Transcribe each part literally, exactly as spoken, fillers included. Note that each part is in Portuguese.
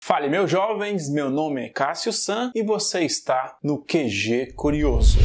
Fale, meus jovens, meu nome é Cássio San e você está no Q G Curioso.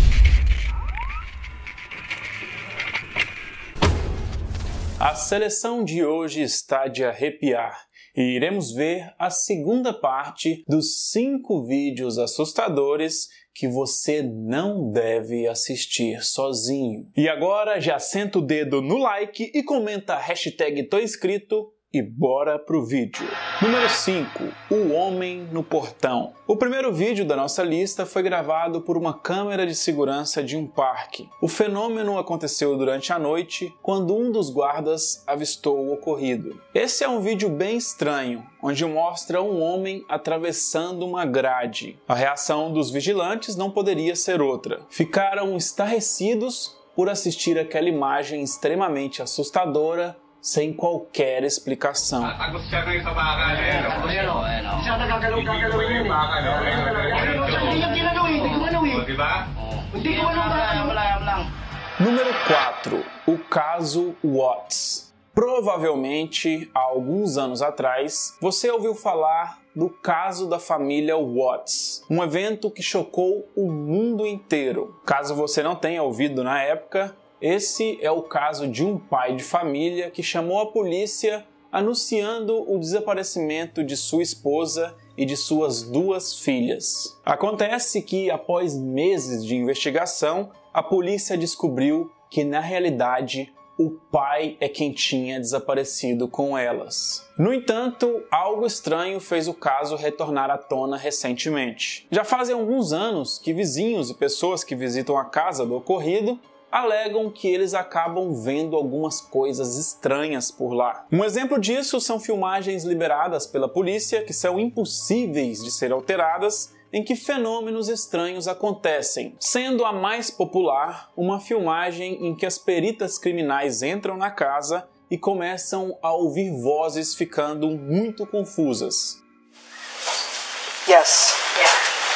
A seleção de hoje está de arrepiar e iremos ver a segunda parte dos cinco vídeos assustadores que você não deve assistir sozinho. E agora já senta o dedo no like e comenta a hashtag tô inscrito e bora pro vídeo. Número cinco. O Homem no Portão. O primeiro vídeo da nossa lista foi gravado por uma câmera de segurança de um parque. O fenômeno aconteceu durante a noite, quando um dos guardas avistou o ocorrido. Esse é um vídeo bem estranho, onde mostra um homem atravessando uma grade. A reação dos vigilantes não poderia ser outra. Ficaram estarrecidos por assistir aquela imagem extremamente assustadora, sem qualquer explicação. Número quatro. O caso Watts. Provavelmente, há alguns anos atrás, você ouviu falar do caso da família Watts, um evento que chocou o mundo inteiro. Caso você não tenha ouvido na época, esse é o caso de um pai de família que chamou a polícia anunciando o desaparecimento de sua esposa e de suas duas filhas. Acontece que, após meses de investigação, a polícia descobriu que, na realidade, o pai é quem tinha desaparecido com elas. No entanto, algo estranho fez o caso retornar à tona recentemente. Já fazem alguns anos que vizinhos e pessoas que visitam a casa do ocorrido alegam que eles acabam vendo algumas coisas estranhas por lá. Um exemplo disso são filmagens liberadas pela polícia que são impossíveis de ser alteradas, em que fenômenos estranhos acontecem, sendo a mais popular uma filmagem em que as peritas criminais entram na casa e começam a ouvir vozes ficando muito confusas. Yes. Yeah.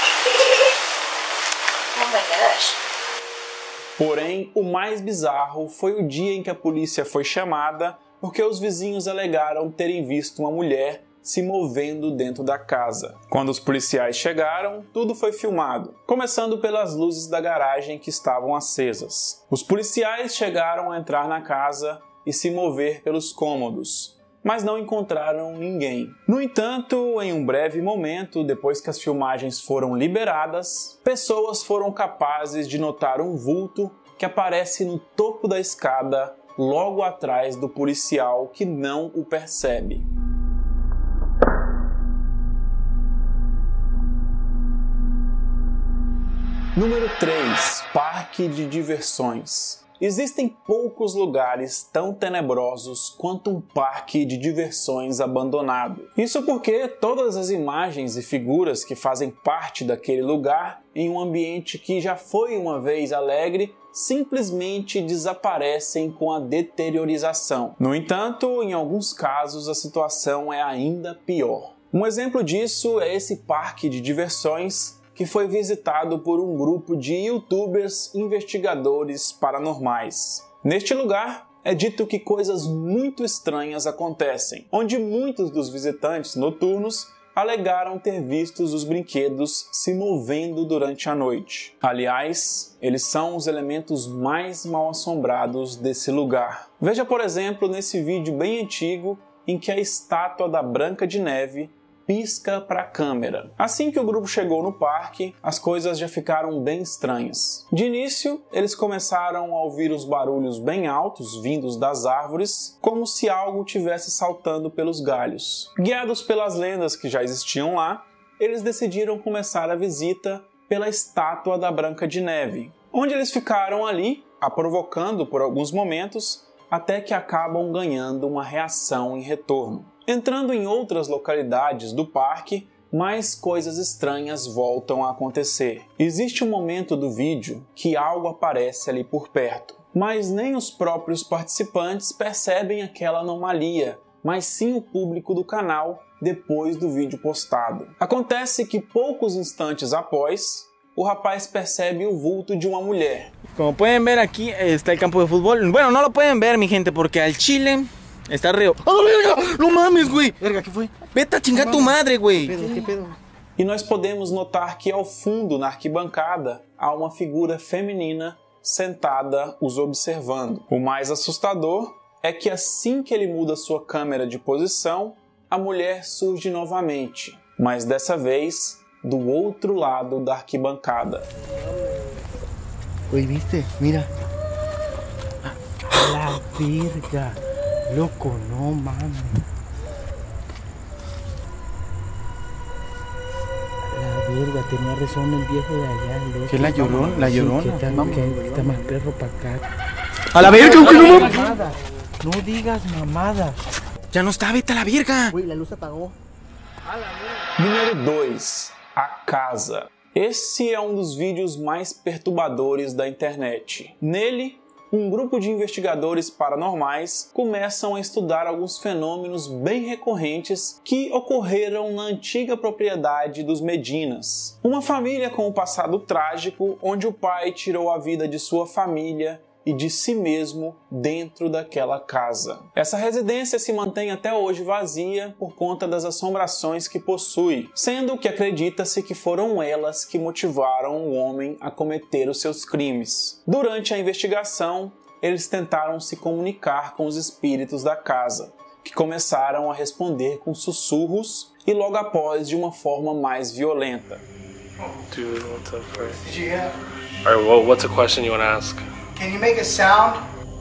Oh my gosh. Porém, o mais bizarro foi o dia em que a polícia foi chamada porque os vizinhos alegaram terem visto uma mulher se movendo dentro da casa. Quando os policiais chegaram, tudo foi filmado, começando pelas luzes da garagem que estavam acesas. Os policiais chegaram a entrar na casa e se mover pelos cômodos, mas não encontraram ninguém. No entanto, em um breve momento, depois que as filmagens foram liberadas, pessoas foram capazes de notar um vulto que aparece no topo da escada, logo atrás do policial que não o percebe. Número três. Parque de diversões. Existem poucos lugares tão tenebrosos quanto um parque de diversões abandonado. Isso porque todas as imagens e figuras que fazem parte daquele lugar, em um ambiente que já foi uma vez alegre, simplesmente desaparecem com a deteriorização. No entanto, em alguns casos a situação é ainda pior. Um exemplo disso é esse parque de diversões que foi visitado por um grupo de youtubers investigadores paranormais. Neste lugar, é dito que coisas muito estranhas acontecem, onde muitos dos visitantes noturnos alegaram ter visto os brinquedos se movendo durante a noite. Aliás, eles são os elementos mais mal-assombrados desse lugar. Veja, por exemplo, nesse vídeo bem antigo em que a estátua da Branca de Neve pisca para a câmera. Assim que o grupo chegou no parque, as coisas já ficaram bem estranhas. De início, eles começaram a ouvir os barulhos bem altos vindos das árvores, como se algo tivesse saltando pelos galhos. Guiados pelas lendas que já existiam lá, eles decidiram começar a visita pela estátua da Branca de Neve, onde eles ficaram ali, a provocando por alguns momentos, até que acabam ganhando uma reação em retorno. Entrando em outras localidades do parque, mais coisas estranhas voltam a acontecer. Existe um momento do vídeo que algo aparece ali por perto, mas nem os próprios participantes percebem aquela anomalia, mas sim o público do canal depois do vídeo postado. Acontece que poucos instantes após, o rapaz percebe o vulto de uma mulher. Como pueden ver, aquí está el campo de fútbol. Bueno, no lo pueden ver, mi gente, porque al chile está río. ¡Ah, verga! ¡No mames, güey! Verga, ¿qué fue? Vete a chingar tu madre, güey. ¿Qué pedo? E nós podemos notar que ao fundo, na arquibancada, há uma figura feminina sentada os observando. O mais assustador é que assim que ele muda sua câmera de posição, a mulher surge novamente, mas dessa vez do outro lado da arquibancada. Güey, ¿viste? Mira. La verga. Loco, no mames. La verga, tenía razón el viejo de allá. El ¿Qué es la llorona? La llorona. Sí, que está, que está más perro para acá. A la verga, no, güey, no digas mamada. No digas mamada. Ya no está, vete a la verga. Güey, la luz se apagó. Número dois. A casa. Esse é um dos vídeos mais perturbadores da internet. Nele, um grupo de investigadores paranormais começam a estudar alguns fenômenos bem recorrentes que ocorreram na antiga propriedade dos Medinas. Uma família com um passado trágico, onde o pai tirou a vida de sua família e de si mesmo dentro daquela casa. Essa residência se mantém até hoje vazia por conta das assombrações que possui, sendo que acredita-se que foram elas que motivaram o homem a cometer os seus crimes. Durante a investigação, eles tentaram se comunicar com os espíritos da casa, que começaram a responder com sussurros e logo após de uma forma mais violenta. Dude, what the fuck? Did you hear? Alright, well, what's a question you want to ask? Can you make a sound?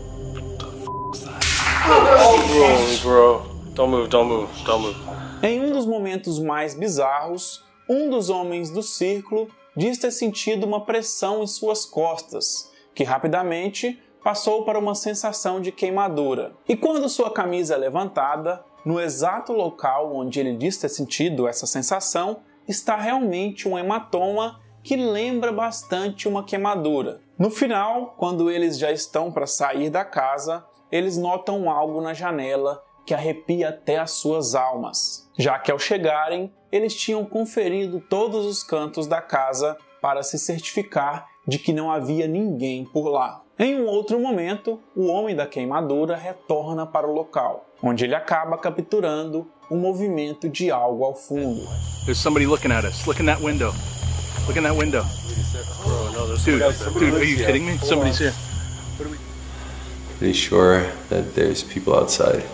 Bro, bro, don't move, don't move, don't move. Em um dos momentos mais bizarros, um dos homens do círculo diz ter sentido uma pressão em suas costas, que rapidamente passou para uma sensação de queimadura. E quando sua camisa é levantada, no exato local onde ele diz ter sentido essa sensação, está realmente um hematoma que lembra bastante uma queimadura. No final, quando eles já estão para sair da casa, eles notam algo na janela que arrepia até as suas almas, já que ao chegarem, eles tinham conferido todos os cantos da casa para se certificar de que não havia ninguém por lá. Em um outro momento, o homem da queimadura retorna para o local, onde ele acaba capturando um movimento de algo ao fundo. There's somebody looking at us. Look in that window. Look in that window. Bro, no, there's Dude, dude, are you kidding me? Somebody's here. Pretty sure that there's people outside.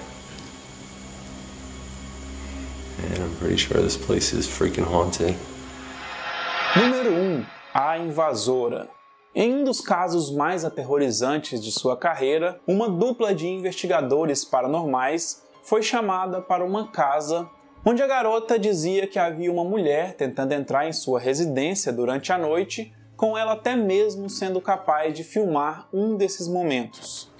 And I'm pretty sure this place is freaking haunted. Número um. A invasora. Em um dos casos mais aterrorizantes de sua carreira, uma dupla de investigadores paranormais foi chamada para uma casa onde a garota dizia que havia uma mulher tentando entrar em sua residência durante a noite, com ela até mesmo sendo capaz de filmar um desses momentos.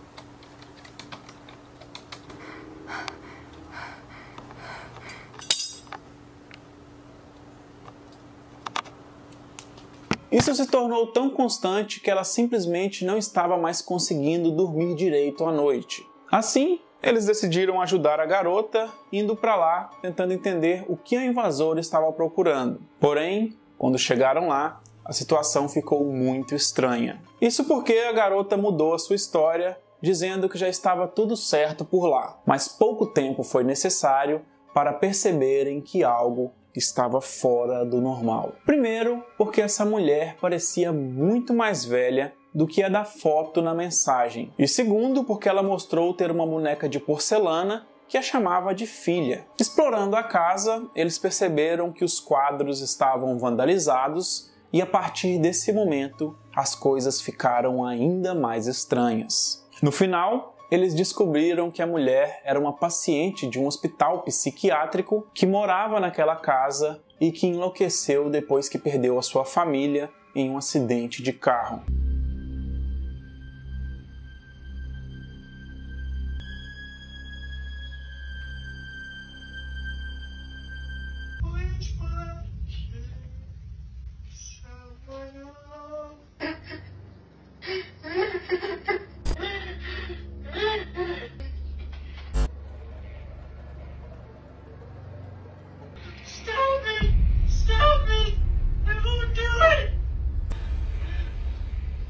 Isso se tornou tão constante que ela simplesmente não estava mais conseguindo dormir direito à noite. Assim, eles decidiram ajudar a garota, indo para lá, tentando entender o que a invasora estava procurando. Porém, quando chegaram lá, a situação ficou muito estranha. Isso porque a garota mudou a sua história, dizendo que já estava tudo certo por lá. Mas pouco tempo foi necessário para perceberem que algo estava fora do normal. Primeiro, porque essa mulher parecia muito mais velha do que a da foto na mensagem. E segundo, porque ela mostrou ter uma boneca de porcelana que a chamava de filha. Explorando a casa, eles perceberam que os quadros estavam vandalizados e a partir desse momento as coisas ficaram ainda mais estranhas. No final, eles descobriram que a mulher era uma paciente de um hospital psiquiátrico que morava naquela casa e que enlouqueceu depois que perdeu a sua família em um acidente de carro. Stop me! Stop me! I won't do it!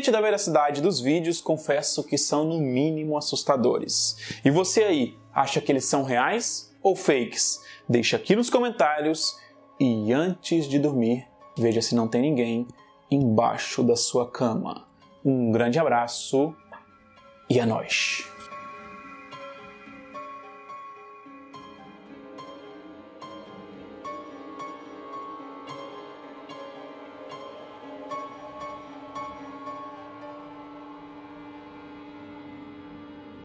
Independente da veracidade dos vídeos, confesso que são no mínimo assustadores. E você aí, acha que eles são reais ou fakes? Deixa aqui nos comentários e antes de dormir, veja se não tem ninguém embaixo da sua cama. Um grande abraço e é nóis!